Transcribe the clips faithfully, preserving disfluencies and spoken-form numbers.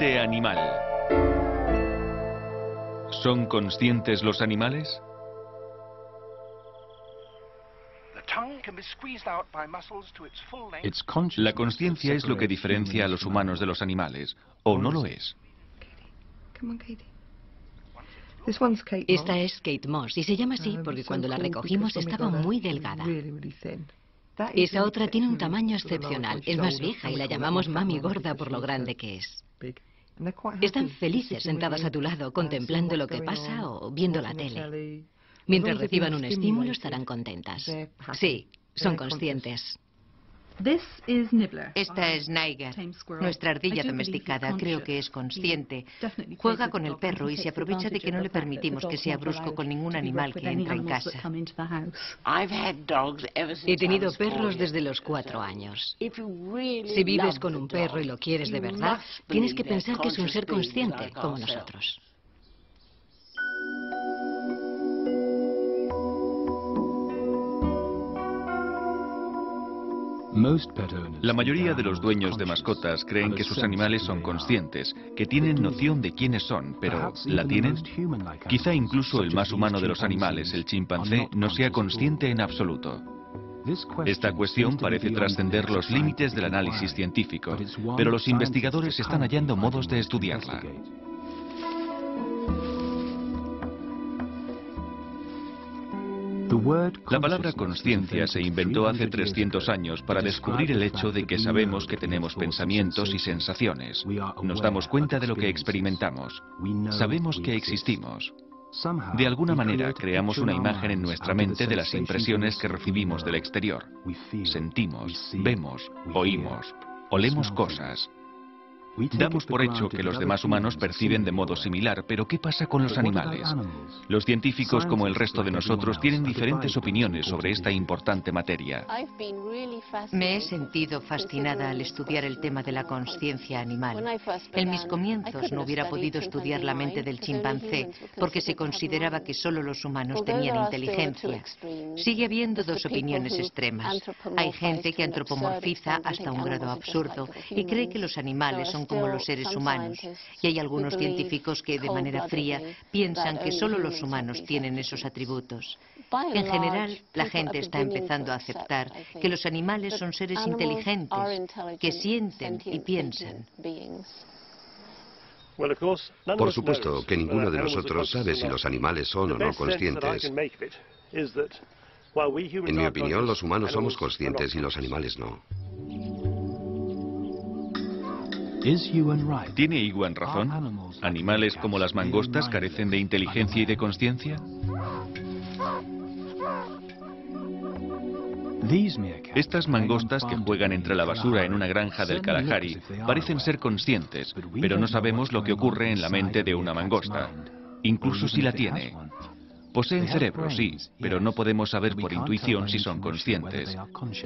Mente animal. ¿Son conscientes los animales? La consciencia es lo que diferencia a los humanos de los animales, ¿o no lo es? Esta es Kate Moss y se llama así porque cuando la recogimos estaba muy delgada. Esa otra tiene un tamaño excepcional, es más vieja y la llamamos Mami Gorda por lo grande que es. Están felices sentadas a tu lado, contemplando lo que pasa o viendo la tele. Mientras reciban un estímulo estarán contentas. Sí, son conscientes. Esta es Niger, nuestra ardilla domesticada. Creo que es consciente. Juega con el perro y se aprovecha de que no le permitimos que sea brusco con ningún animal que entra en casa. He tenido perros desde los cuatro años. Si vives con un perro y lo quieres de verdad, tienes que pensar que es un ser consciente, como nosotros. La mayoría de los dueños de mascotas creen que sus animales son conscientes, que tienen noción de quiénes son, pero ¿la tienen? Quizá incluso el más humano de los animales, el chimpancé, no sea consciente en absoluto. Esta cuestión parece trascender los límites del análisis científico, pero los investigadores están hallando modos de estudiarla. La palabra conciencia se inventó hace trescientos años para descubrir el hecho de que sabemos que tenemos pensamientos y sensaciones. Nos damos cuenta de lo que experimentamos. Sabemos que existimos. De alguna manera creamos una imagen en nuestra mente de las impresiones que recibimos del exterior. Sentimos, vemos, oímos, olemos cosas. Damos por hecho que los demás humanos perciben de modo similar, pero ¿qué pasa con los animales? Los científicos, como el resto de nosotros, tienen diferentes opiniones sobre esta importante materia. Me he sentido fascinada al estudiar el tema de la consciencia animal. En mis comienzos no hubiera podido estudiar la mente del chimpancé porque se consideraba que solo los humanos tenían inteligencia. Sigue habiendo dos opiniones extremas. Hay gente que antropomorfiza hasta un grado absurdo y cree que los animales son como los seres humanos, y hay algunos científicos que de manera fría piensan que solo los humanos tienen esos atributos. En general, la gente está empezando a aceptar que los animales son seres inteligentes, que sienten y piensan. Por supuesto que ninguno de nosotros sabe si los animales son o no conscientes. En mi opinión, los humanos somos conscientes y los animales no. ¿Tiene Iwan razón? ¿Animales como las mangostas carecen de inteligencia y de conciencia? Estas mangostas que juegan entre la basura en una granja del Kalahari parecen ser conscientes, pero no sabemos lo que ocurre en la mente de una mangosta, incluso si la tiene. Poseen cerebro, sí, pero no podemos saber por intuición si son conscientes.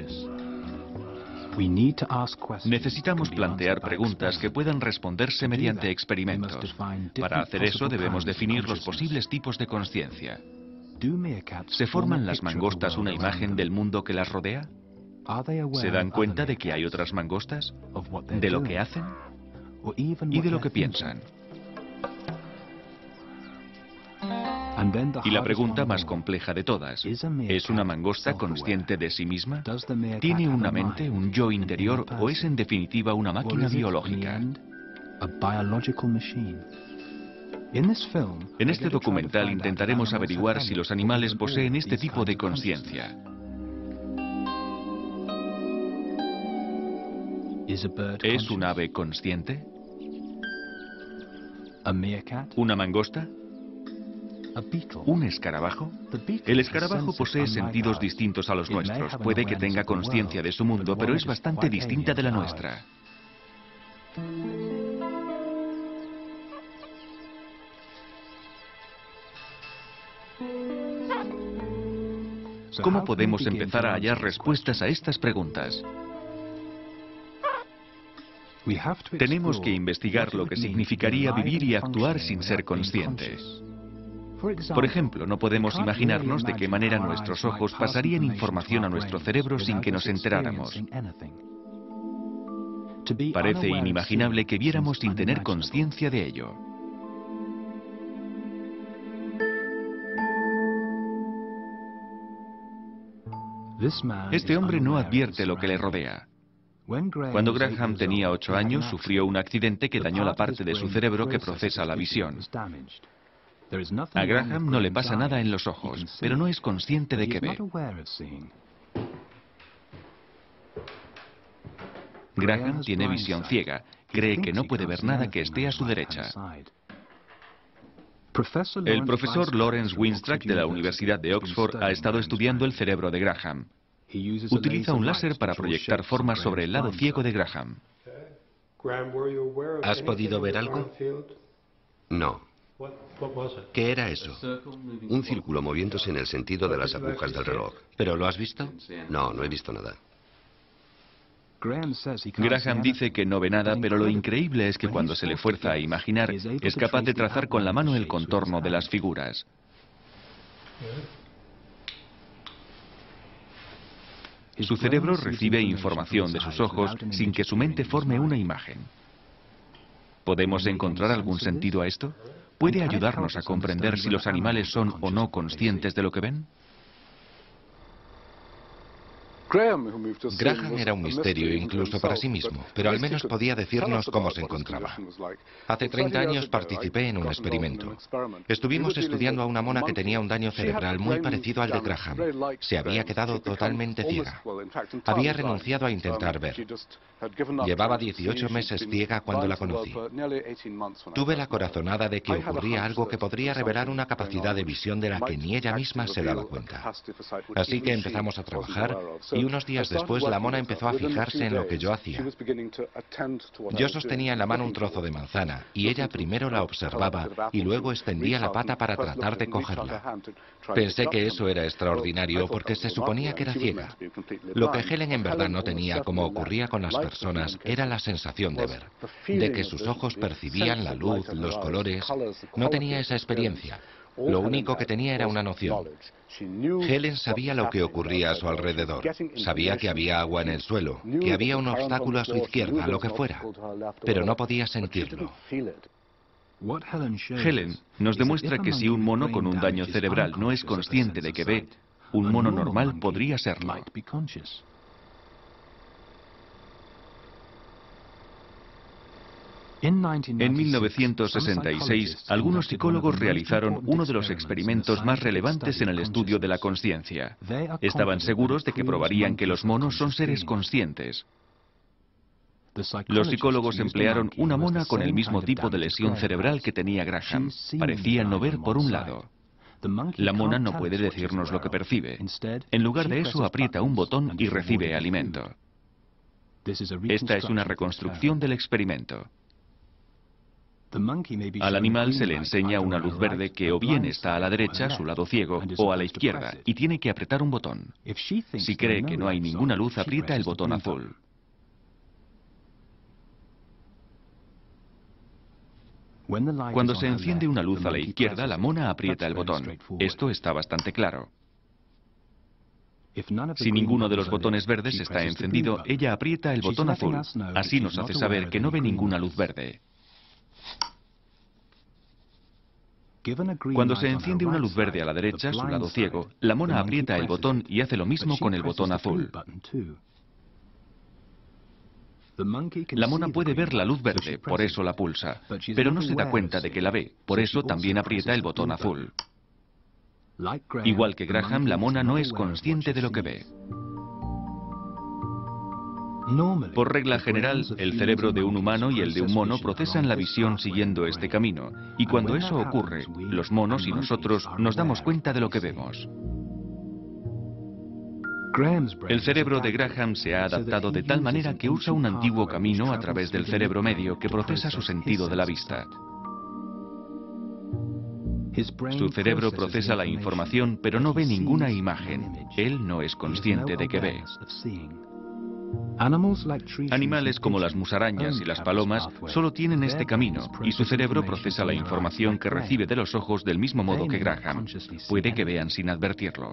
Necesitamos plantear preguntas que puedan responderse mediante experimentos. Para hacer eso debemos definir los posibles tipos de conciencia. ¿Se forman las mangostas una imagen del mundo que las rodea? ¿Se dan cuenta de que hay otras mangostas? ¿De lo que hacen? ¿Y de lo que piensan? Y la pregunta más compleja de todas, ¿es una mangosta consciente de sí misma? ¿Tiene una mente, un yo interior o es en definitiva una máquina biológica? En este documental intentaremos averiguar si los animales poseen este tipo de conciencia. ¿Es un ave consciente? ¿Una mangosta? ¿Un escarabajo? El escarabajo posee sentidos distintos a los nuestros. Puede que tenga conciencia de su mundo, pero es bastante distinta de la nuestra. ¿Cómo podemos empezar a hallar respuestas a estas preguntas? Tenemos que investigar lo que significaría vivir y actuar sin ser conscientes. Por ejemplo, no podemos imaginarnos de qué manera nuestros ojos pasarían información a nuestro cerebro sin que nos enteráramos. Parece inimaginable que viéramos sin tener conciencia de ello. Este hombre no advierte lo que le rodea. Cuando Graham tenía ocho años, sufrió un accidente que dañó la parte de su cerebro que procesa la visión. A Graham no le pasa nada en los ojos, pero no es consciente de que ve. Graham tiene visión ciega. Cree que no puede ver nada que esté a su derecha. El profesor Lawrence Winstruck de la Universidad de Oxford ha estado estudiando el cerebro de Graham. Utiliza un láser para proyectar formas sobre el lado ciego de Graham. ¿Has podido ver algo? No. ¿Qué era eso? Un círculo moviéndose en el sentido de las agujas del reloj. ¿Pero lo has visto? No, no he visto nada. Graham dice que no ve nada, pero lo increíble es que cuando se le fuerza a imaginar, es capaz de trazar con la mano el contorno de las figuras. Su cerebro recibe información de sus ojos sin que su mente forme una imagen. ¿Podemos encontrar algún sentido a esto? ¿Puede ayudarnos a comprender si los animales son o no conscientes de lo que ven? Graham era un misterio incluso para sí mismo, pero al menos podía decirnos cómo se encontraba. Hace treinta años participé en un experimento. Estuvimos estudiando a una mona que tenía un daño cerebral muy parecido al de Graham. Se había quedado totalmente ciega. Había renunciado a intentar ver. Llevaba dieciocho meses ciega cuando la conocí. Tuve la corazonada de que ocurría algo que podría revelar una capacidad de visión de la que ni ella misma se daba cuenta. Así que empezamos a trabajar. Y unos días después la mona empezó a fijarse en lo que yo hacía. Yo sostenía en la mano un trozo de manzana y ella primero la observaba y luego extendía la pata para tratar de cogerla. Pensé que eso era extraordinario porque se suponía que era ciega. Lo que Helen en verdad no tenía, como ocurría con las personas, era la sensación de ver, de que sus ojos percibían la luz, los colores. No tenía esa experiencia. Lo único que tenía era una noción. Helen sabía lo que ocurría a su alrededor. Sabía que había agua en el suelo, que había un obstáculo a su izquierda, lo que fuera, pero no podía sentirlo. Helen nos demuestra que si un mono con un daño cerebral no es consciente de que ve, un mono normal podría serlo. En mil novecientos sesenta y seis, algunos psicólogos realizaron uno de los experimentos más relevantes en el estudio de la consciencia. Estaban seguros de que probarían que los monos son seres conscientes. Los psicólogos emplearon una mona con el mismo tipo de lesión cerebral que tenía Graham. Parecía no ver por un lado. La mona no puede decirnos lo que percibe. En lugar de eso, aprieta un botón y recibe alimento. Esta es una reconstrucción del experimento. Al animal se le enseña una luz verde que o bien está a la derecha, su lado ciego, o a la izquierda, y tiene que apretar un botón. Si cree que no hay ninguna luz, aprieta el botón azul. Cuando se enciende una luz a la izquierda, la mona aprieta el botón. Esto está bastante claro. Si ninguno de los botones verdes está encendido, ella aprieta el botón azul. Así nos hace saber que no ve ninguna luz verde. Cuando se enciende una luz verde a la derecha, su lado ciego, la mona aprieta el botón y hace lo mismo con el botón azul. La mona puede ver la luz verde, por eso la pulsa, pero no se da cuenta de que la ve, por eso también aprieta el botón azul. Igual que Graham, la mona no es consciente de lo que ve. Por regla general, el cerebro de un humano y el de un mono procesan la visión siguiendo este camino, y cuando eso ocurre, los monos y nosotros nos damos cuenta de lo que vemos. El cerebro de Graham se ha adaptado de tal manera que usa un antiguo camino a través del cerebro medio que procesa su sentido de la vista. Su cerebro procesa la información, pero no ve ninguna imagen. Él no es consciente de que ve. Animales como las musarañas y las palomas solo tienen este camino, y su cerebro procesa la información que recibe de los ojos del mismo modo que Graham. Puede que vean sin advertirlo.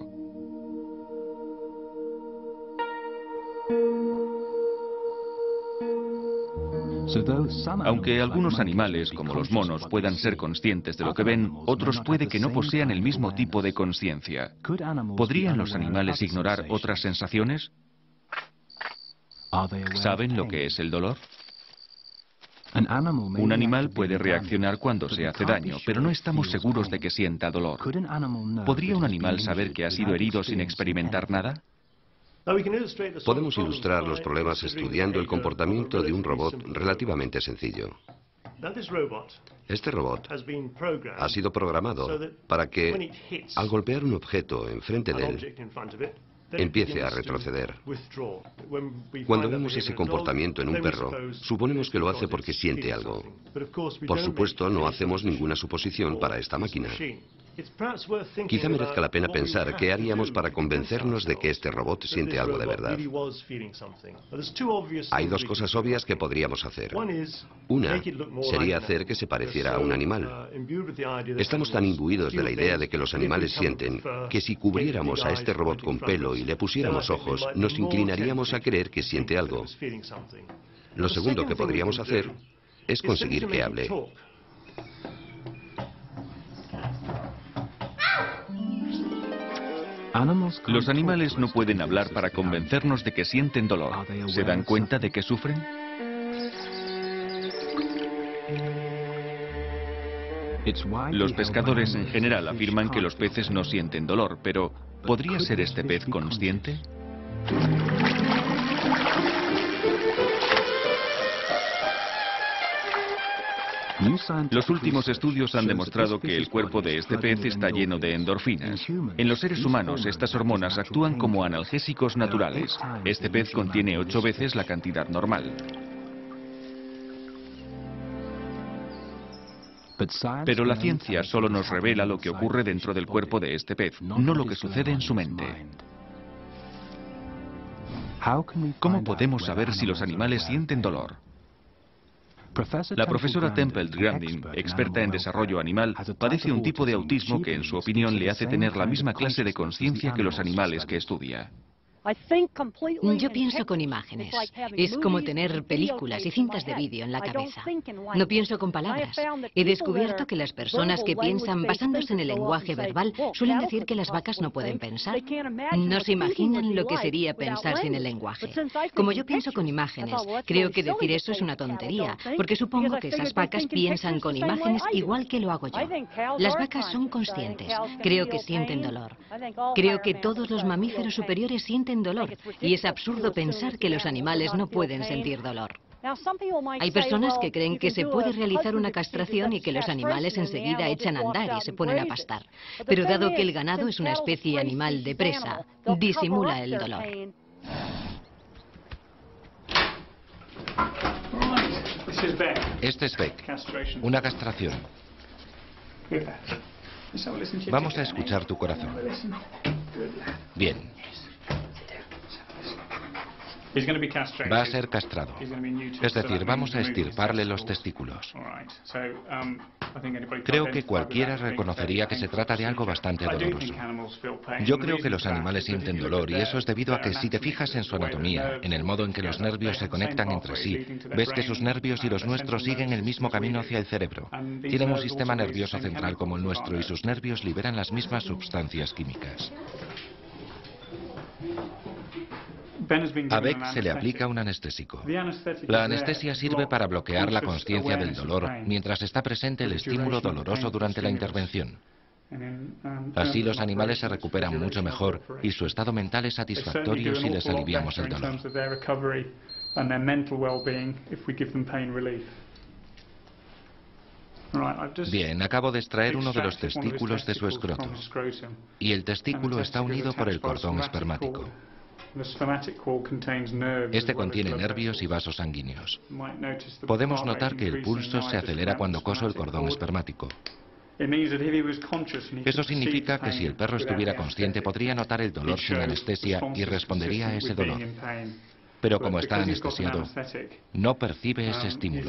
Aunque algunos animales, como los monos, puedan ser conscientes de lo que ven, otros puede que no posean el mismo tipo de conciencia. ¿Podrían los animales ignorar otras sensaciones? ¿Saben lo que es el dolor? Un animal puede reaccionar cuando se hace daño, pero no estamos seguros de que sienta dolor. ¿Podría un animal saber que ha sido herido sin experimentar nada? Podemos ilustrar los problemas estudiando el comportamiento de un robot relativamente sencillo. Este robot ha sido programado para que, al golpear un objeto enfrente de él, empiece a retroceder. Cuando vemos ese comportamiento en un perro, suponemos que lo hace porque siente algo. Por supuesto, no hacemos ninguna suposición para esta máquina. Quizá merezca la pena pensar qué haríamos para convencernos de que este robot siente algo de verdad. Hay dos cosas obvias que podríamos hacer. Una sería hacer que se pareciera a un animal. Estamos tan imbuidos de la idea de que los animales sienten que si cubriéramos a este robot con pelo y le pusiéramos ojos, nos inclinaríamos a creer que siente algo. Lo segundo que podríamos hacer es conseguir que hable. Los animales no pueden hablar para convencernos de que sienten dolor. ¿Se dan cuenta de que sufren? Los pescadores en general afirman que los peces no sienten dolor, pero ¿podría ser este pez consciente? Los últimos estudios han demostrado que el cuerpo de este pez está lleno de endorfinas. En los seres humanos, estas hormonas actúan como analgésicos naturales. Este pez contiene ocho veces la cantidad normal. Pero la ciencia solo nos revela lo que ocurre dentro del cuerpo de este pez, no lo que sucede en su mente. ¿Cómo podemos saber si los animales sienten dolor? La profesora Temple Grandin, experta en desarrollo animal, padece un tipo de autismo que en su opinión le hace tener la misma clase de conciencia que los animales que estudia. Yo pienso con imágenes. Es como tener películas y cintas de vídeo en la cabeza. No pienso con palabras. He descubierto que las personas que piensan basándose en el lenguaje verbal suelen decir que las vacas no pueden pensar. No se imaginan lo que sería pensar sin el lenguaje. Como yo pienso con imágenes, creo que decir eso es una tontería, porque supongo que esas vacas piensan con imágenes igual que lo hago yo. Las vacas son conscientes. Creo que sienten dolor. Creo que todos los mamíferos superiores sienten dolor, y es absurdo pensar que los animales no pueden sentir dolor. Hay personas que creen que se puede realizar una castración y que los animales enseguida echan a andar y se ponen a pastar. Pero dado que el ganado es una especie animal de presa, disimula el dolor. Este es Beck, una castración. Vamos a escuchar tu corazón. Bien. Va a ser castrado. Es decir, vamos a extirparle los testículos. Creo que cualquiera reconocería que se trata de algo bastante doloroso. Yo creo que los animales sienten dolor y eso es debido a que si te fijas en su anatomía, en el modo en que los nervios se conectan entre sí, ves que sus nervios y los nuestros siguen el mismo camino hacia el cerebro. Tienen un sistema nervioso central como el nuestro y sus nervios liberan las mismas sustancias químicas. A Beck se le aplica un anestésico. La anestesia sirve para bloquear la conciencia del dolor mientras está presente el estímulo doloroso durante la intervención. Así los animales se recuperan mucho mejor y su estado mental es satisfactorio si les aliviamos el dolor. Bien, acabo de extraer uno de los testículos de su escroto. Y el testículo está unido por el cordón espermático. Este contiene nervios y vasos sanguíneos. Podemos notar que el pulso se acelera cuando coso el cordón espermático. Eso significa que si el perro estuviera consciente podría notar el dolor sin anestesia y respondería a ese dolor. Pero como está anestesiado, no percibe ese estímulo.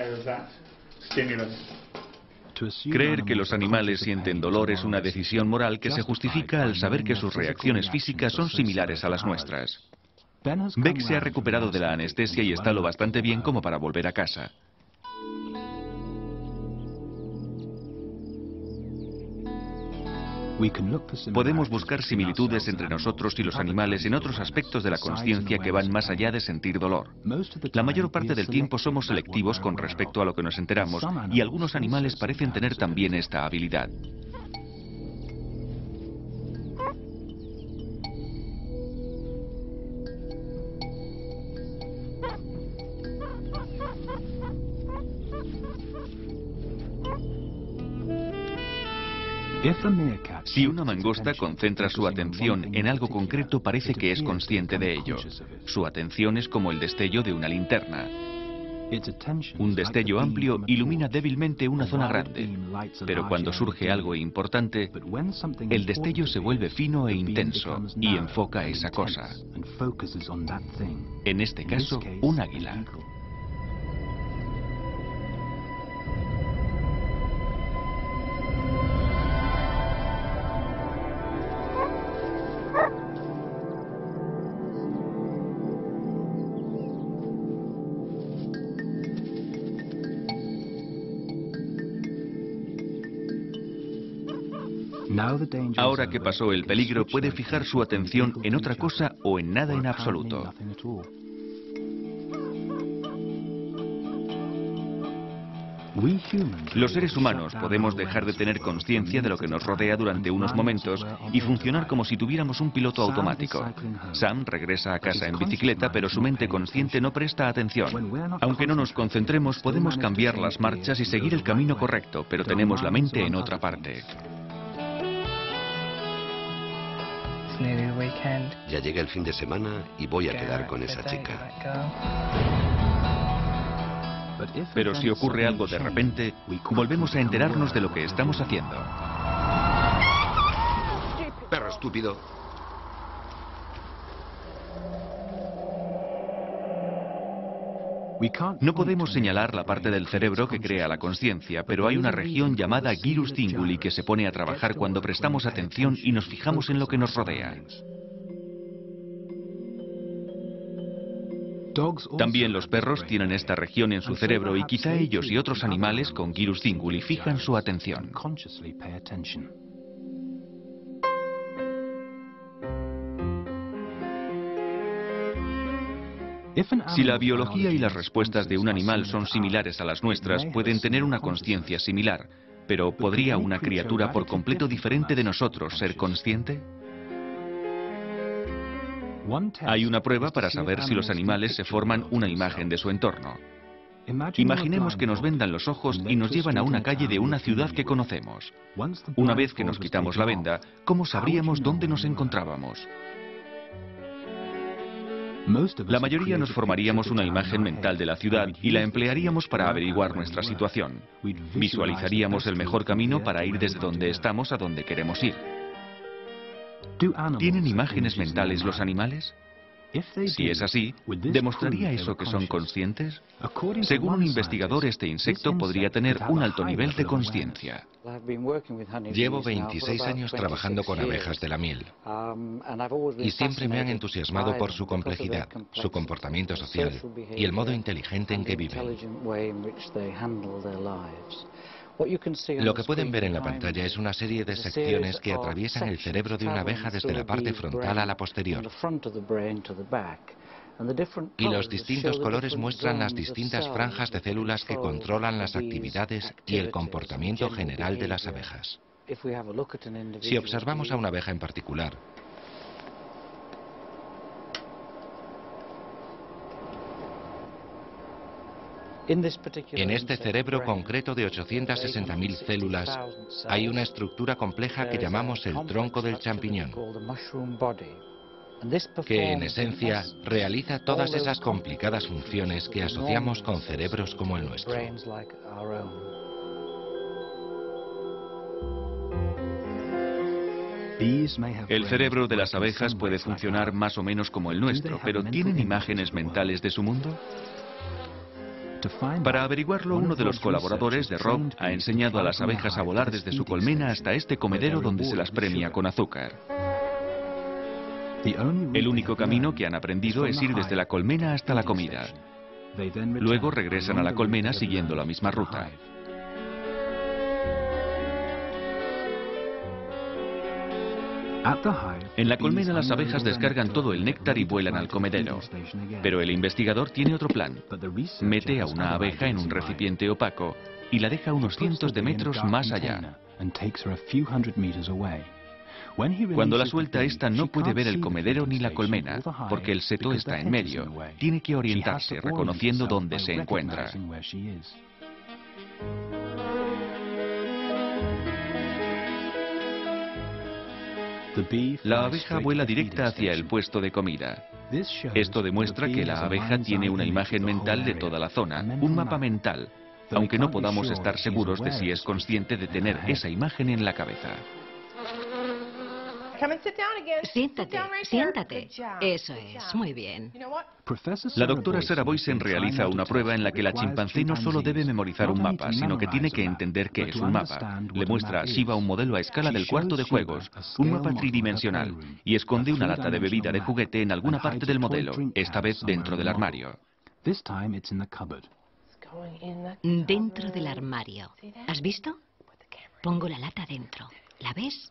Creer que los animales sienten dolor es una decisión moral que se justifica al saber que sus reacciones físicas son similares a las nuestras. Beck se ha recuperado de la anestesia y está lo bastante bien como para volver a casa. Podemos buscar similitudes entre nosotros y los animales en otros aspectos de la conciencia que van más allá de sentir dolor. La mayor parte del tiempo somos selectivos con respecto a lo que nos enteramos, y algunos animales parecen tener también esta habilidad. Si una mangosta concentra su atención en algo concreto, parece que es consciente de ello. Su atención es como el destello de una linterna. Un destello amplio ilumina débilmente una zona grande, pero cuando surge algo importante, el destello se vuelve fino e intenso y enfoca esa cosa. En este caso, un águila. Ahora que pasó el peligro, puede fijar su atención en otra cosa o en nada en absoluto. Los seres humanos podemos dejar de tener conciencia de lo que nos rodea durante unos momentos y funcionar como si tuviéramos un piloto automático. Sam regresa a casa en bicicleta, pero su mente consciente no presta atención. Aunque no nos concentremos, podemos cambiar las marchas y seguir el camino correcto, pero tenemos la mente en otra parte. Ya llega el fin de semana y voy a quedar con esa chica. Pero si ocurre algo de repente, volvemos a enterarnos de lo que estamos haciendo. Perro estúpido. No podemos señalar la parte del cerebro que crea la conciencia, pero hay una región llamada gyrus cinguli que se pone a trabajar cuando prestamos atención y nos fijamos en lo que nos rodea. También los perros tienen esta región en su cerebro y quizá ellos y otros animales con gyrus cinguli fijan su atención. Si la biología y las respuestas de un animal son similares a las nuestras, pueden tener una conciencia similar, pero ¿podría una criatura por completo diferente de nosotros ser consciente? Hay una prueba para saber si los animales se forman una imagen de su entorno. Imaginemos que nos vendan los ojos y nos llevan a una calle de una ciudad que conocemos. Una vez que nos quitamos la venda, ¿cómo sabríamos dónde nos encontrábamos? La mayoría nos formaríamos una imagen mental de la ciudad y la emplearíamos para averiguar nuestra situación. Visualizaríamos el mejor camino para ir desde donde estamos a donde queremos ir. ¿Tienen imágenes mentales los animales? Si es así, ¿demostraría eso que son conscientes? Según un investigador, este insecto podría tener un alto nivel de conciencia. Llevo veintiséis años trabajando con abejas de la miel y siempre me han entusiasmado por su complejidad, su comportamiento social y el modo inteligente en que viven. Lo que pueden ver en la pantalla es una serie de secciones que atraviesan el cerebro de una abeja desde la parte frontal a la posterior. Y los distintos colores muestran las distintas franjas de células que controlan las actividades y el comportamiento general de las abejas. Si observamos a una abeja en particular, en este cerebro concreto de ochocientas sesenta mil células hay una estructura compleja que llamamos el tronco del champiñón, que en esencia realiza todas esas complicadas funciones que asociamos con cerebros como el nuestro. El cerebro de las abejas puede funcionar más o menos como el nuestro, pero ¿tienen imágenes mentales de su mundo? Para averiguarlo, uno de los colaboradores de Rob ha enseñado a las abejas a volar desde su colmena hasta este comedero donde se las premia con azúcar. El único camino que han aprendido es ir desde la colmena hasta la comida. Luego regresan a la colmena siguiendo la misma ruta. En la colmena las abejas descargan todo el néctar y vuelan al comedero. Pero el investigador tiene otro plan. Mete a una abeja en un recipiente opaco y la deja unos cientos de metros más allá. Cuando la suelta, esta no puede ver el comedero ni la colmena, porque el seto está en medio. Tiene que orientarse reconociendo dónde se encuentra. La abeja vuela directa hacia el puesto de comida. Esto demuestra que la abeja tiene una imagen mental de toda la zona, un mapa mental, aunque no podamos estar seguros de si es consciente de tener esa imagen en la cabeza. Siéntate, siéntate. Eso es, muy bien. La doctora Sarah Boysen realiza una prueba en la que la chimpancé no solo debe memorizar un mapa, sino que tiene que entender qué es un mapa. Le muestra a Shiva un modelo a escala del cuarto de juegos, un mapa tridimensional, y esconde una lata de bebida de juguete en alguna parte del modelo, esta vez dentro del armario. Dentro del armario. ¿Has visto? Pongo la lata dentro. ¿La ves?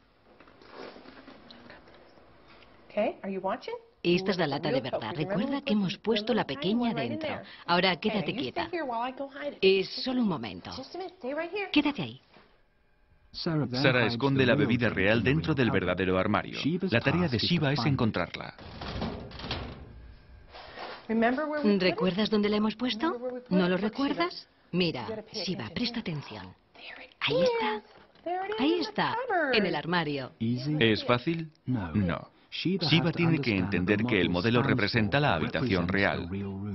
Esta es la lata de verdad. Recuerda que hemos puesto la pequeña dentro. Ahora quédate quieta. Es solo un momento. Quédate ahí. Sarah esconde la bebida real dentro del verdadero armario. La tarea de Shiva es encontrarla. ¿Recuerdas dónde la hemos puesto? ¿No lo recuerdas? Mira, Shiva, presta atención. Ahí está. Ahí está, en el armario. ¿Es fácil? No. Shiva tiene que entender que el modelo representa la habitación real.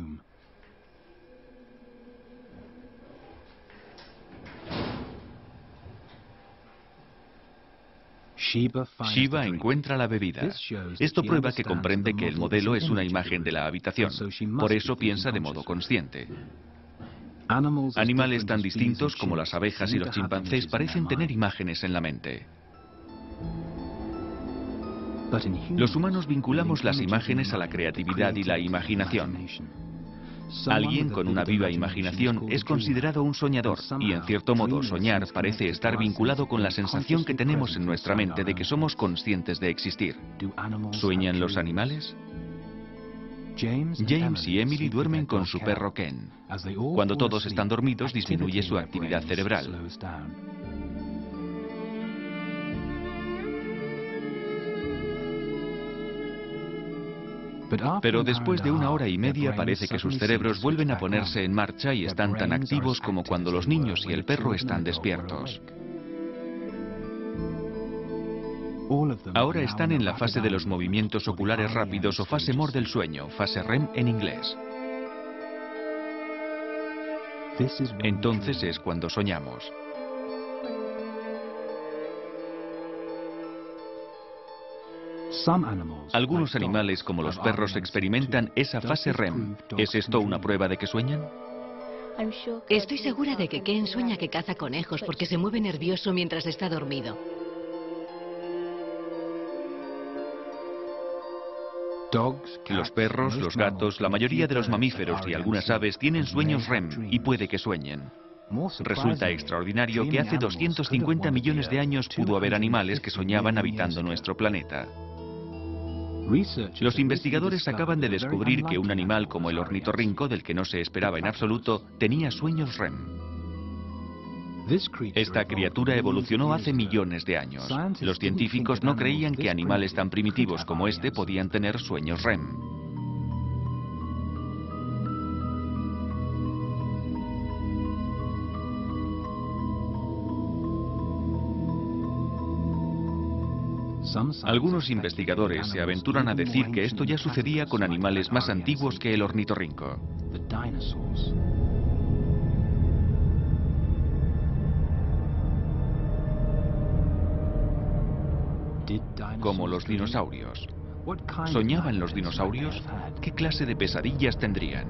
Shiva encuentra la bebida. Esto prueba que comprende que el modelo es una imagen de la habitación. Por eso piensa de modo consciente. Animales tan distintos como las abejas y los chimpancés parecen tener imágenes en la mente. Los humanos vinculamos las imágenes a la creatividad y la imaginación. Alguien con una viva imaginación es considerado un soñador, y en cierto modo soñar parece estar vinculado con la sensación que tenemos en nuestra mente de que somos conscientes de existir. ¿Sueñan los animales? James y Emily duermen con su perro Ken. Cuando todos están dormidos, disminuye su actividad cerebral. Pero después de una hora y media parece que sus cerebros vuelven a ponerse en marcha y están tan activos como cuando los niños y el perro están despiertos. Ahora están en la fase de los movimientos oculares rápidos o fase M O R del sueño, fase R E M en inglés. Entonces es cuando soñamos. Algunos animales, como los perros, experimentan esa fase R E M. ¿Es esto una prueba de que sueñan? Estoy segura de que Ken sueña que caza conejos porque se mueve nervioso mientras está dormido. Los perros, los gatos, la mayoría de los mamíferos y algunas aves tienen sueños R E M y puede que sueñen. Resulta extraordinario que hace doscientos cincuenta millones de años pudo haber animales que soñaban habitando nuestro planeta. Los investigadores acaban de descubrir que un animal como el ornitorrinco, del que no se esperaba en absoluto, tenía sueños R E M. Esta criatura evolucionó hace millones de años. Los científicos no creían que animales tan primitivos como este podían tener sueños R E M. Algunos investigadores se aventuran a decir que esto ya sucedía con animales más antiguos que el ornitorrinco. Como los dinosaurios. ¿Soñaban los dinosaurios? ¿Qué clase de pesadillas tendrían?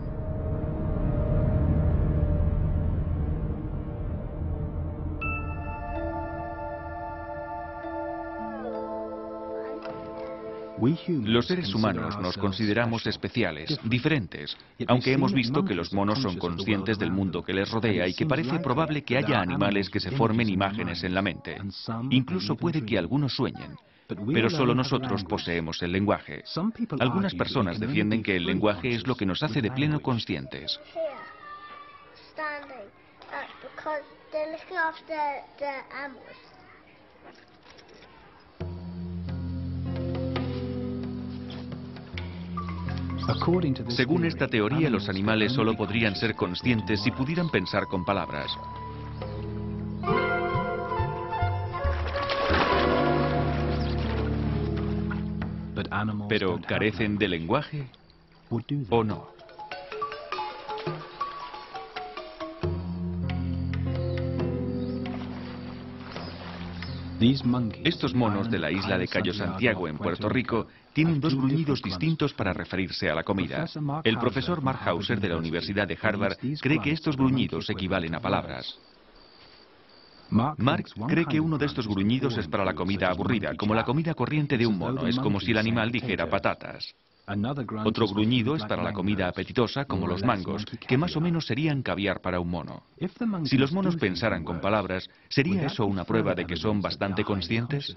Los seres humanos nos consideramos especiales, diferentes, aunque hemos visto que los monos son conscientes del mundo que les rodea y que parece probable que haya animales que se formen imágenes en la mente. Incluso puede que algunos sueñen. Pero solo nosotros poseemos el lenguaje. Algunas personas defienden que el lenguaje es lo que nos hace de pleno conscientes. Según esta teoría, los animales solo podrían ser conscientes si pudieran pensar con palabras. Pero ¿carecen de lenguaje o no? Estos monos de la isla de Cayo Santiago, en Puerto Rico, tienen dos gruñidos distintos para referirse a la comida. El profesor Mark Hauser de la Universidad de Harvard cree que estos gruñidos equivalen a palabras. Mark cree que uno de estos gruñidos es para la comida aburrida, como la comida corriente de un mono, es como si el animal dijera patatas. Otro gruñido es para la comida apetitosa, como los mangos, que más o menos serían caviar para un mono. Si los monos pensaran con palabras, ¿sería eso una prueba de que son bastante conscientes?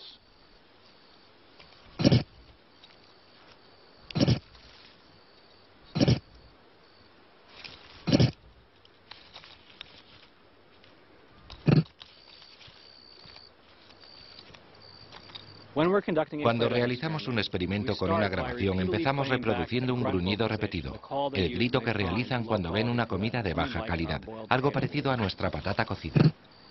Cuando realizamos un experimento con una grabación, empezamos reproduciendo un gruñido repetido, el grito que realizan cuando ven una comida de baja calidad, algo parecido a nuestra patata cocida.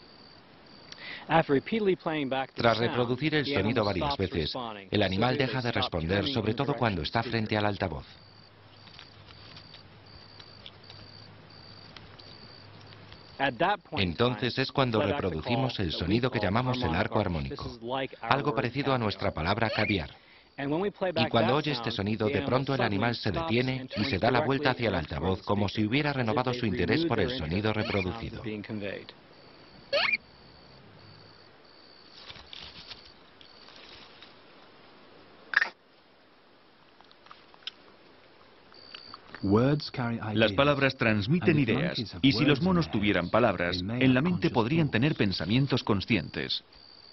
Tras reproducir el sonido varias veces, el animal deja de responder, sobre todo cuando está frente al altavoz. Entonces es cuando reproducimos el sonido que llamamos el arco armónico, algo parecido a nuestra palabra caviar. Y cuando oye este sonido, de pronto el animal se detiene y se da la vuelta hacia el altavoz, como si hubiera renovado su interés por el sonido reproducido. Las palabras transmiten ideas, y si los monos tuvieran palabras, en la mente podrían tener pensamientos conscientes.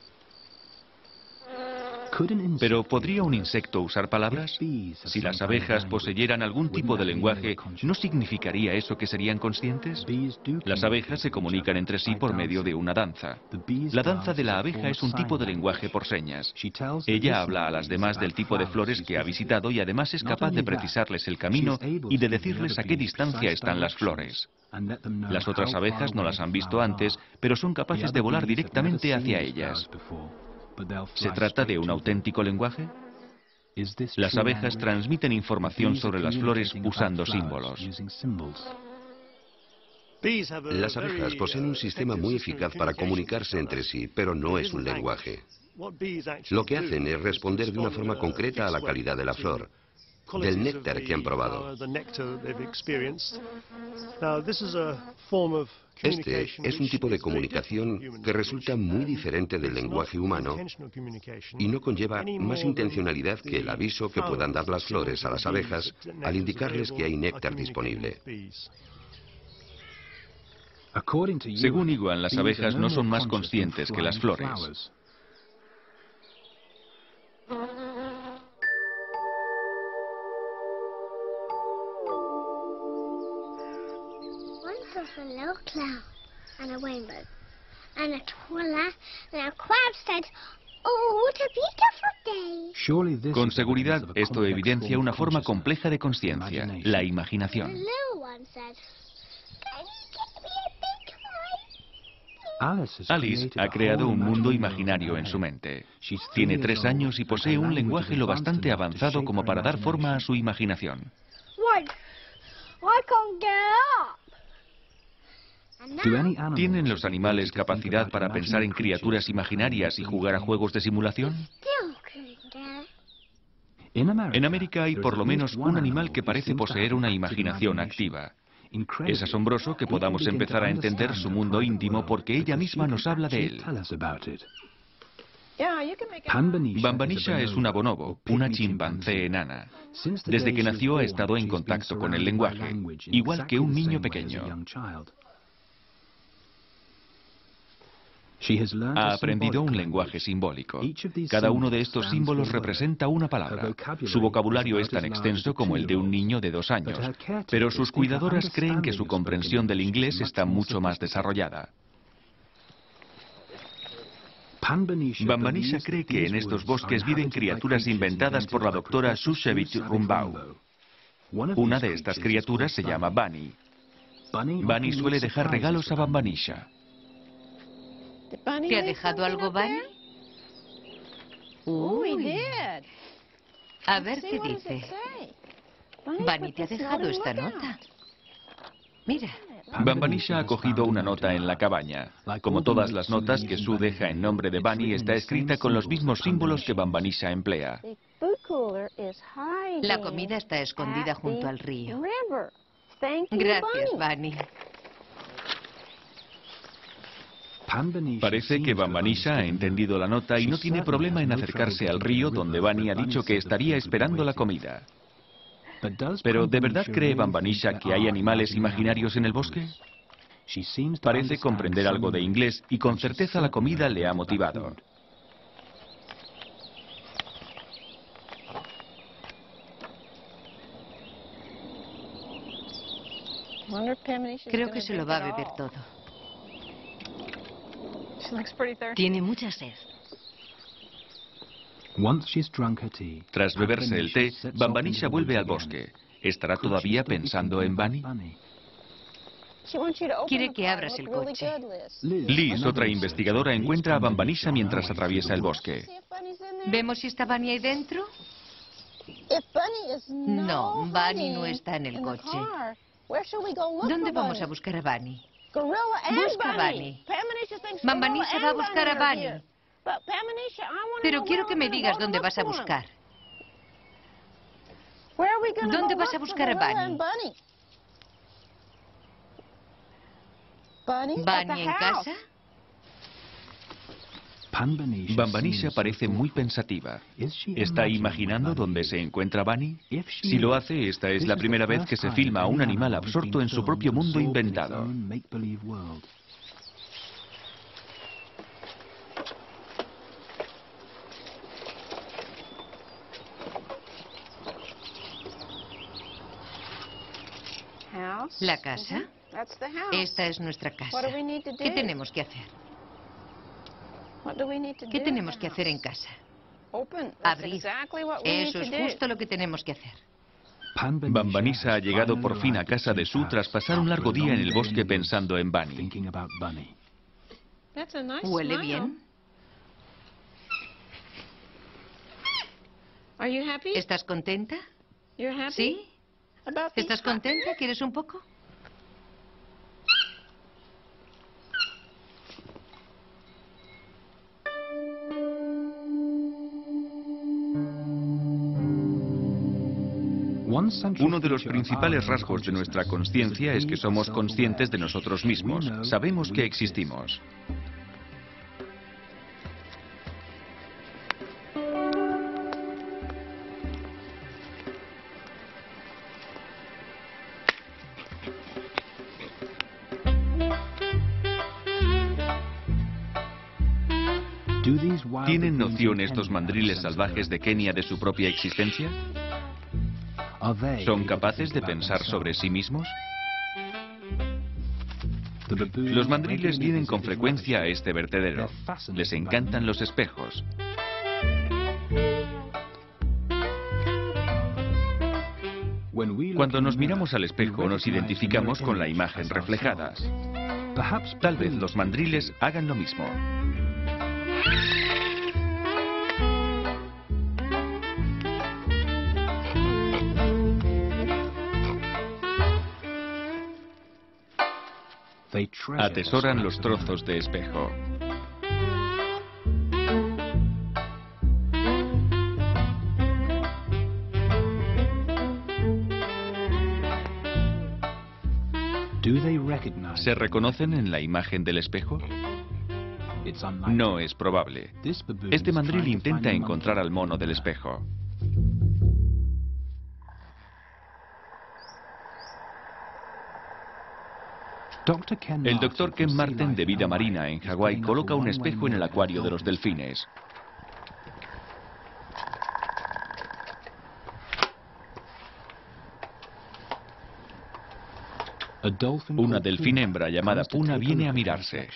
Pero ¿podría un insecto usar palabras? Si las abejas poseyeran algún tipo de lenguaje, ¿no significaría eso que serían conscientes? Las abejas se comunican entre sí por medio de una danza. La danza de la abeja es un tipo de lenguaje por señas. Ella habla a las demás del tipo de flores que ha visitado y además es capaz de precisarles el camino y de decirles a qué distancia están las flores. Las otras abejas no las han visto antes, pero son capaces de volar directamente hacia ellas. ¿Se trata de un auténtico lenguaje? Las abejas transmiten información sobre las flores usando símbolos. Las abejas poseen un sistema muy eficaz para comunicarse entre sí, pero no es un lenguaje. Lo que hacen es responder de una forma concreta a la calidad de la flor, del néctar que han probado. Este es un tipo de comunicación que resulta muy diferente del lenguaje humano y no conlleva más intencionalidad que el aviso que puedan dar las flores a las abejas al indicarles que hay néctar disponible. Según Iguan, las abejas no son más conscientes que las flores. A little cloud and a rainbow and a twirler and a crab said, "Oh, what a beautiful day." Con seguridad, esto evidencia una forma compleja de conciencia, la imaginación. The little one said, "Can you get me a big toy?" Alice ha creado un mundo imaginario en su mente. Tiene tres años y posee un lenguaje lo bastante avanzado como para dar forma a su imaginación. Wait, I can't get up. ¿Tienen los animales capacidad para pensar en criaturas imaginarias y jugar a juegos de simulación? En América hay por lo menos un animal que parece poseer una imaginación activa. Es asombroso que podamos empezar a entender su mundo íntimo porque ella misma nos habla de él. Bambanisha es una bonobo, una chimpancé enana. Desde que nació ha estado en contacto con el lenguaje, igual que un niño pequeño. Ha aprendido un lenguaje simbólico. Cada uno de estos símbolos representa una palabra. Su vocabulario es tan extenso como el de un niño de dos años, pero sus cuidadoras creen que su comprensión del inglés está mucho más desarrollada. Bambanisha cree que en estos bosques viven criaturas inventadas por la doctora Shushevich Rumbau. Una de estas criaturas se llama Bunny. Bunny suele dejar regalos a Bambanisha. ¿Te ha dejado algo, Bunny? Uy. A ver qué dice. Bunny te ha dejado esta nota. Mira. Bambanisha ha cogido una nota en la cabaña. Como todas las notas que Sue deja en nombre de Bunny, está escrita con los mismos símbolos que Bambanisha emplea. La comida está escondida junto al río. Gracias, Bunny. Parece que Bambanisha ha entendido la nota y no tiene problema en acercarse al río donde Bunny ha dicho que estaría esperando la comida. ¿Pero de verdad cree Bambanisha que hay animales imaginarios en el bosque? Parece comprender algo de inglés y con certeza la comida le ha motivado. Creo que se lo va a beber todo. Tiene mucha sed. Tras beberse el té, Bambanisha vuelve al bosque. ¿Estará todavía pensando en Bunny? Quiere que abras el coche. Liz, otra investigadora, encuentra a Bambanisha mientras atraviesa el bosque. ¿Vemos si está Bunny ahí dentro? No, Bunny no está en el coche. ¿Dónde vamos a buscar a Bunny? Busca a Bunny. Bambanisha va a buscar a Bunny. Pero quiero que me digas dónde vas a buscar. ¿Dónde vas a buscar a Bunny? ¿Bunny en casa? Bambanisha parece muy pensativa. ¿Está imaginando dónde se encuentra Bunny? Si lo hace, esta es la primera vez que se filma a un animal absorto en su propio mundo inventado. ¿La casa? Esta es nuestra casa. ¿Qué tenemos que hacer? ¿Qué tenemos que hacer en casa? Abrir. Eso es justo lo que tenemos que hacer. Bambanisha ha llegado por fin a casa de Sue tras pasar un largo día en el bosque pensando en Bunny. ¿Huele bien? ¿Estás contenta? ¿Sí? ¿Estás contenta? ¿Quieres un poco? Uno de los principales rasgos de nuestra conciencia es que somos conscientes de nosotros mismos. Sabemos que existimos. ¿Tienen noción estos mandriles salvajes de Kenia de su propia existencia? ¿Son capaces de pensar sobre sí mismos? Los mandriles vienen con frecuencia a este vertedero. Les encantan los espejos. Cuando nos miramos al espejo nos identificamos con la imagen reflejada. Tal vez los mandriles hagan lo mismo. Atesoran los trozos de espejo. ¿Se reconocen en la imagen del espejo? No es probable. Este mandril intenta encontrar al mono del espejo. El doctor Ken Martin, de Vida Marina en Hawái, coloca un espejo en el acuario de los delfines. Una delfín hembra llamada Puna viene a mirarse.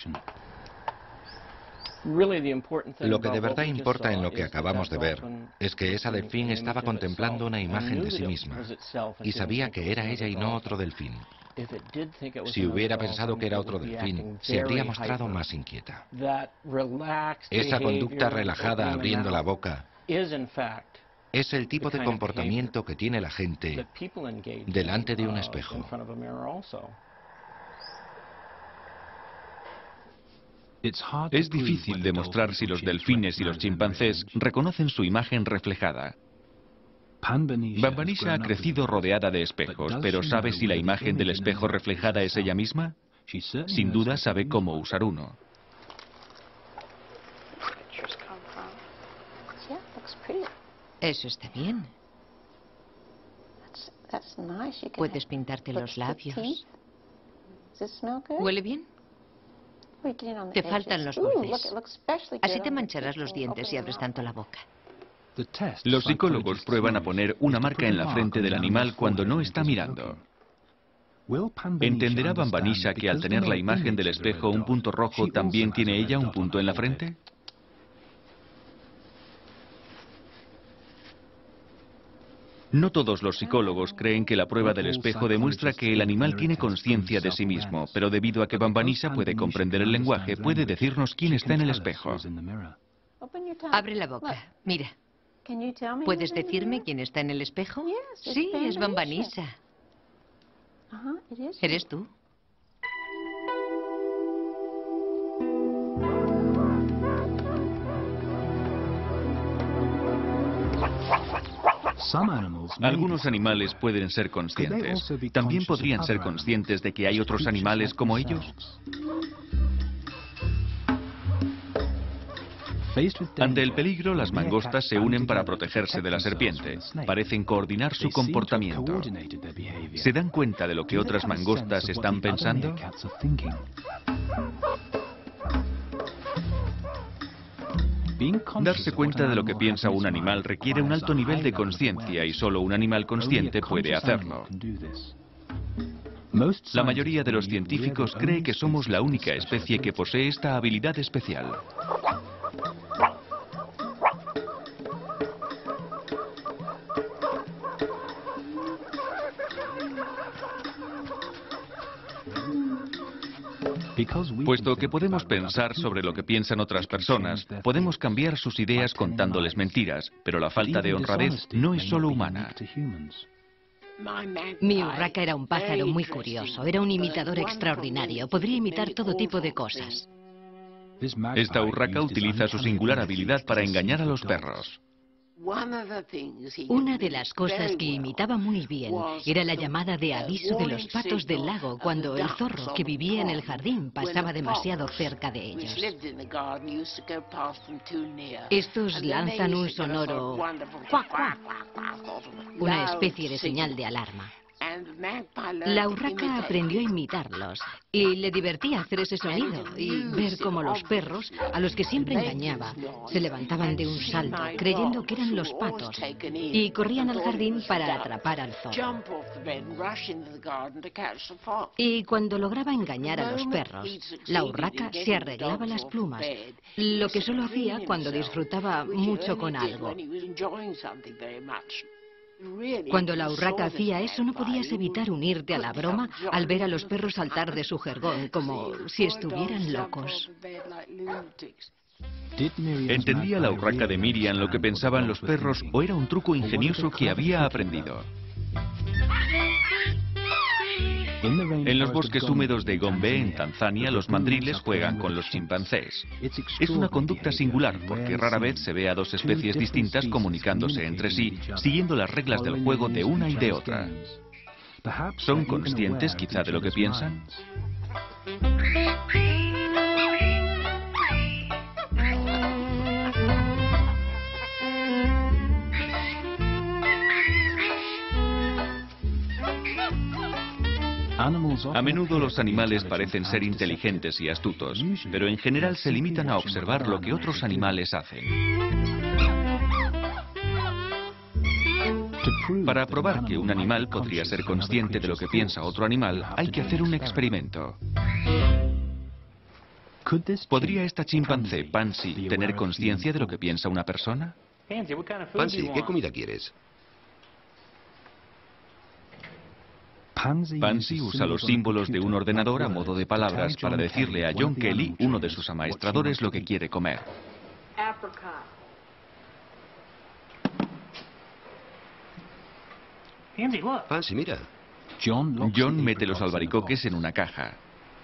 Lo que de verdad importa en lo que acabamos de ver es que esa delfín estaba contemplando una imagen de sí misma y sabía que era ella y no otro delfín. Si hubiera pensado que era otro delfín, se habría mostrado más inquieta. Esa conducta relajada abriendo la boca es el tipo de comportamiento que tiene la gente delante de un espejo. Es difícil demostrar si los delfines y los chimpancés reconocen su imagen reflejada. Bambanisha ha crecido rodeada de espejos, pero ¿sabe si la imagen del espejo reflejada es ella misma? Sin duda sabe cómo usar uno. Eso está bien. Puedes pintarte los labios. ¿Huele bien? Te faltan los bordes. Así te mancharás los dientes si abres tanto la boca. Los psicólogos prueban a poner una marca en la frente del animal cuando no está mirando. ¿Entenderá Bambanisha que al tener la imagen del espejo un punto rojo, también tiene ella un punto en la frente? No todos los psicólogos creen que la prueba del espejo demuestra que el animal tiene conciencia de sí mismo, pero debido a que Bambanisha puede comprender el lenguaje, puede decirnos quién está en el espejo. Abre la boca. Mira. ¿Puedes decirme quién está en el espejo? Sí, es Bambanisha. ¿Eres tú? Algunos animales pueden ser conscientes. ¿También podrían ser conscientes de que hay otros animales como ellos? Ante el peligro, las mangostas se unen para protegerse de la serpiente. Parecen coordinar su comportamiento. ¿Se dan cuenta de lo que otras mangostas están pensando? Darse cuenta de lo que piensa un animal requiere un alto nivel de conciencia y solo un animal consciente puede hacerlo. La mayoría de los científicos cree que somos la única especie que posee esta habilidad especial. Puesto que podemos pensar sobre lo que piensan otras personas, podemos cambiar sus ideas contándoles mentiras, pero la falta de honradez no es solo humana. Mi urraca era un pájaro muy curioso, era un imitador extraordinario, podría imitar todo tipo de cosas. Esta urraca utiliza su singular habilidad para engañar a los perros. Una de las cosas que imitaba muy bien era la llamada de aviso de los patos del lago cuando el zorro que vivía en el jardín pasaba demasiado cerca de ellos. Estos lanzan un sonoro cuac, cuac, una especie de señal de alarma. La urraca aprendió a imitarlos y le divertía hacer ese sonido y ver cómo los perros, a los que siempre engañaba, se levantaban de un salto creyendo que eran los patos y corrían al jardín para atrapar al zorro. Y cuando lograba engañar a los perros, la urraca se arreglaba las plumas, lo que solo hacía cuando disfrutaba mucho con algo. Cuando la urraca hacía eso, no podías evitar unirte a la broma al ver a los perros saltar de su jergón, como si estuvieran locos. ¿Entendía la urraca de Miriam lo que pensaban los perros o era un truco ingenioso que había aprendido? En los bosques húmedos de Gombe, en Tanzania, los mandriles juegan con los chimpancés. Es una conducta singular porque rara vez se ve a dos especies distintas comunicándose entre sí, siguiendo las reglas del juego de una y de otra. ¿Son conscientes quizá de lo que piensan? A menudo los animales parecen ser inteligentes y astutos, pero en general se limitan a observar lo que otros animales hacen. Para probar que un animal podría ser consciente de lo que piensa otro animal, hay que hacer un experimento. ¿Podría esta chimpancé, Pansy, tener conciencia de lo que piensa una persona? Pansy, ¿qué comida quieres? Pansy usa los símbolos de un ordenador a modo de palabras para decirle a John Kelly, uno de sus amaestradores, lo que quiere comer. Pansy, mira. John mete los albaricoques en una caja.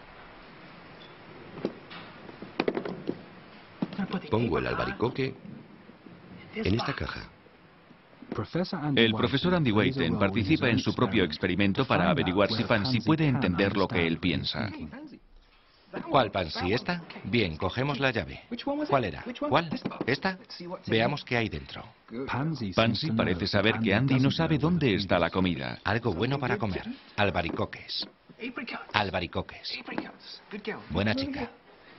Pongo el albaricoque en esta caja. El profesor Andy Wayton participa en su propio experimento para averiguar si Pansy puede entender lo que él piensa. ¿Cuál, Pansy? ¿Esta? Bien, cogemos la llave. ¿Cuál era? ¿Cuál? ¿Esta? Veamos qué hay dentro. Pansy parece saber que Andy no sabe dónde está la comida. Algo bueno para comer. Albaricoques. Albaricoques. Buena chica.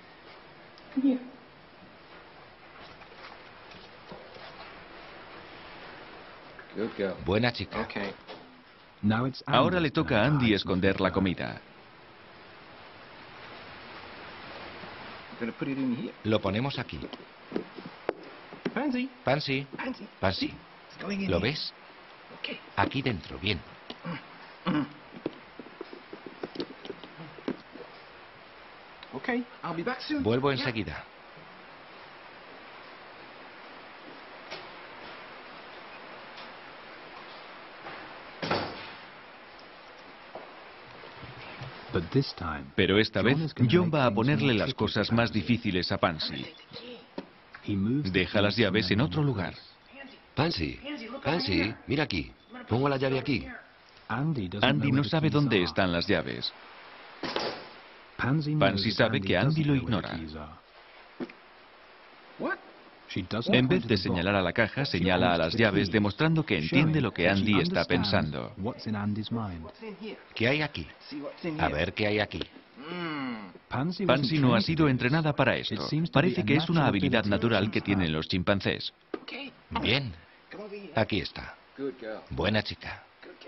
Buena chica. Ahora le toca a Andy esconder la comida. Lo ponemos aquí. Pansy. Pansy. ¿Lo ves? Aquí dentro, bien. Vuelvo enseguida. Pero esta vez, John va a ponerle las cosas más difíciles a Pansy. Deja las llaves en otro lugar. Pansy, Pansy, mira aquí. Pongo la llave aquí. Andy no sabe dónde están las llaves. Pansy sabe que Andy lo ignora. En vez de señalar a la caja, señala a las llaves, demostrando que entiende lo que Andy está pensando. ¿Qué hay aquí? A ver qué hay aquí. Pansy no ha sido entrenada para esto. Parece que es una habilidad natural que tienen los chimpancés. Bien. Aquí está. Buena chica.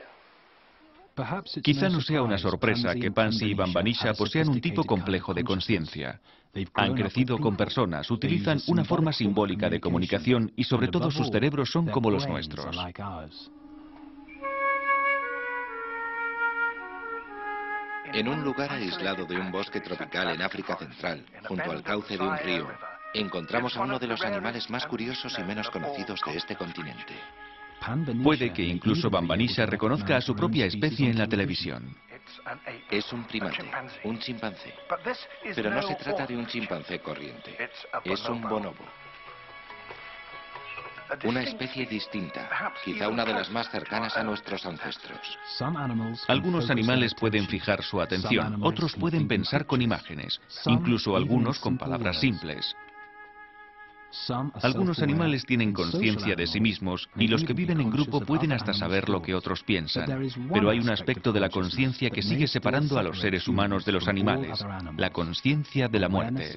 Quizá no sea una sorpresa que Pansy y Bambanisha posean un tipo complejo de conciencia. Han crecido con personas, utilizan una forma simbólica de comunicación y sobre todo sus cerebros son como los nuestros. En un lugar aislado de un bosque tropical en África Central, junto al cauce de un río, encontramos a uno de los animales más curiosos y menos conocidos de este continente. Puede que incluso Bambanisha reconozca a su propia especie en la televisión. Es un primate, un chimpancé. Pero no se trata de un chimpancé corriente. Es un bonobo. Una especie distinta, quizá una de las más cercanas a nuestros ancestros. Algunos animales pueden fijar su atención, otros pueden pensar con imágenes, incluso algunos con palabras simples. Algunos animales tienen conciencia de sí mismos y los que viven en grupo pueden hasta saber lo que otros piensan. Pero hay un aspecto de la conciencia que sigue separando a los seres humanos de los animales, la conciencia de la muerte.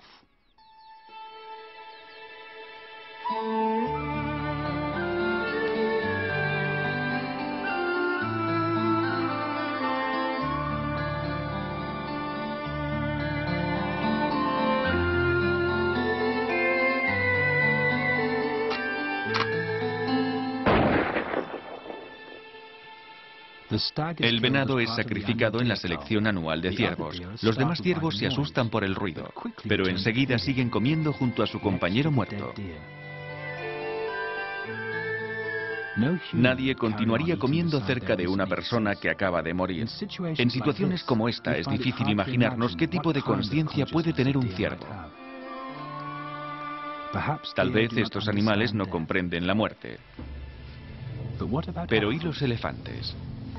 El venado es sacrificado en la selección anual de ciervos. Los demás ciervos se asustan por el ruido, pero enseguida siguen comiendo junto a su compañero muerto. Nadie continuaría comiendo cerca de una persona que acaba de morir. En situaciones como esta es difícil imaginarnos qué tipo de conciencia puede tener un ciervo. Tal vez estos animales no comprenden la muerte. Pero ¿y los elefantes?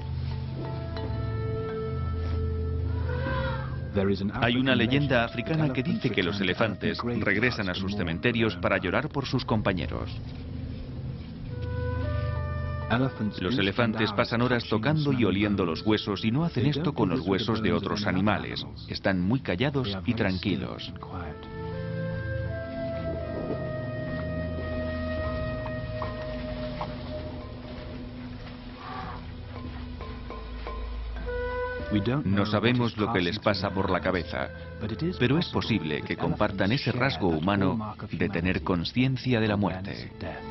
Hay una leyenda africana que dice que los elefantes regresan a sus cementerios para llorar por sus compañeros. Los elefantes pasan horas tocando y oliendo los huesos y no hacen esto con los huesos de otros animales. Están muy callados y tranquilos. No sabemos lo que les pasa por la cabeza, pero es posible que compartan ese rasgo humano de tener conciencia de la muerte.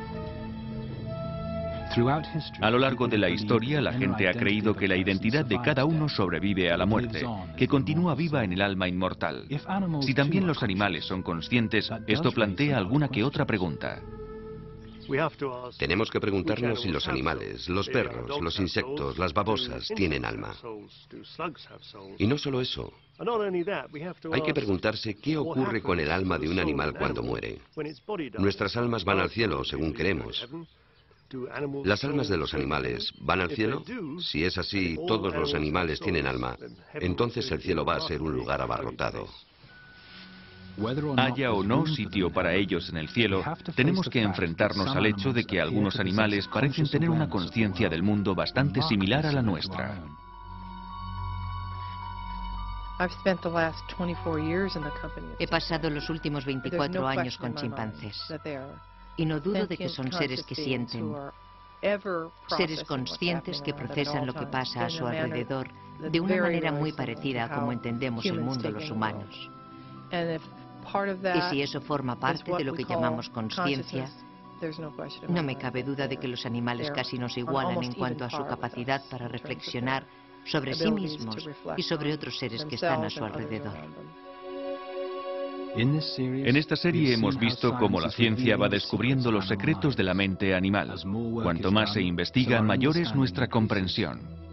A lo largo de la historia, la gente ha creído que la identidad de cada uno sobrevive a la muerte, que continúa viva en el alma inmortal. Si también los animales son conscientes, esto plantea alguna que otra pregunta. Tenemos que preguntarnos si los animales, los perros, los insectos, las babosas tienen alma. Y no solo eso. Hay que preguntarse qué ocurre con el alma de un animal cuando muere. Nuestras almas van al cielo, según creemos. ¿Las almas de los animales van al cielo? Si es así, todos los animales tienen alma. Entonces el cielo va a ser un lugar abarrotado. Haya o no sitio para ellos en el cielo, tenemos que enfrentarnos al hecho de que algunos animales parecen tener una conciencia del mundo bastante similar a la nuestra. He pasado los últimos veinticuatro años con chimpancés y no dudo de que son seres que sienten, seres conscientes que procesan lo que pasa a su alrededor de una manera muy parecida a como entendemos el mundo los humanos. Y si eso forma parte de lo que llamamos conciencia, no me cabe duda de que los animales casi nos igualan en cuanto a su capacidad para reflexionar sobre sí mismos y sobre otros seres que están a su alrededor. En esta serie hemos visto cómo la ciencia va descubriendo los secretos de la mente animal. Cuanto más se investiga, mayor es nuestra comprensión.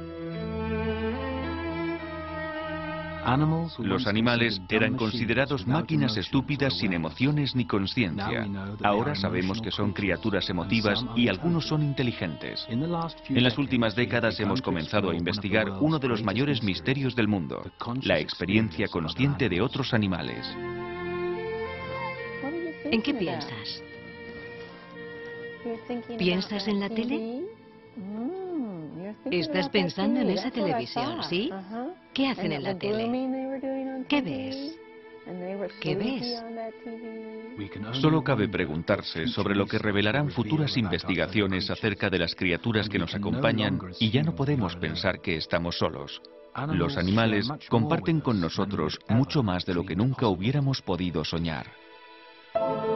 Los animales eran considerados máquinas estúpidas sin emociones ni conciencia. Ahora sabemos que son criaturas emotivas y algunos son inteligentes. En las últimas décadas hemos comenzado a investigar uno de los mayores misterios del mundo, la experiencia consciente de otros animales. ¿En qué piensas? ¿Piensas en la tele? Estás pensando en esa televisión, ¿sí? ¿Qué hacen en la tele? ¿Qué ves? ¿Qué ves? Solo cabe preguntarse sobre lo que revelarán futuras investigaciones acerca de las criaturas que nos acompañan y ya no podemos pensar que estamos solos. Los animales comparten con nosotros mucho más de lo que nunca hubiéramos podido soñar.